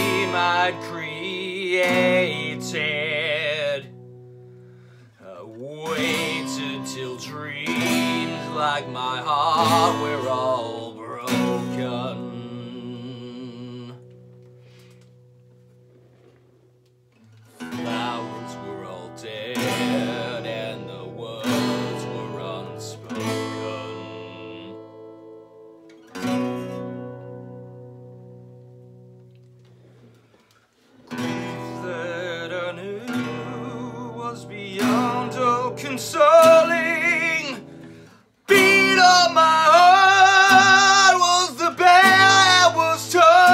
dream I'd created. I waited till dreams like my heart were all broken. Flowers were all dead and the words were unspoken. Grief that I knew was beyond all consoling. Beat on my heart was the bell was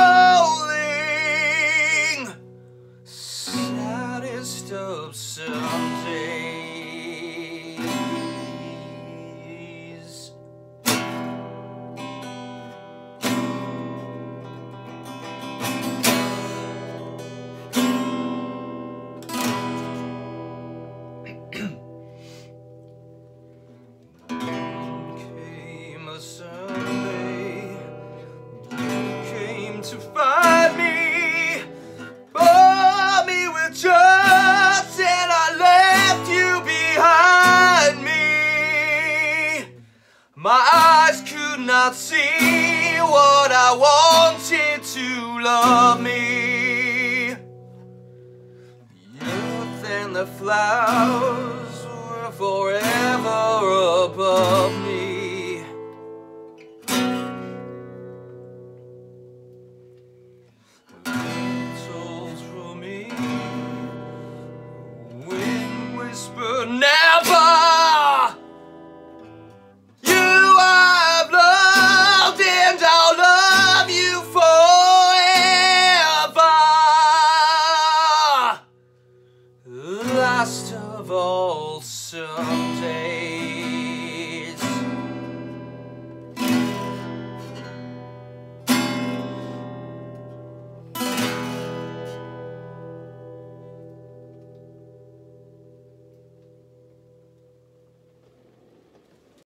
tolling. Saddest of some days. Came a Sunday, you came to find me, bore me with trust, and I left you behind me. My eyes could not see what I wanted to love me. The earth and the flowers were forever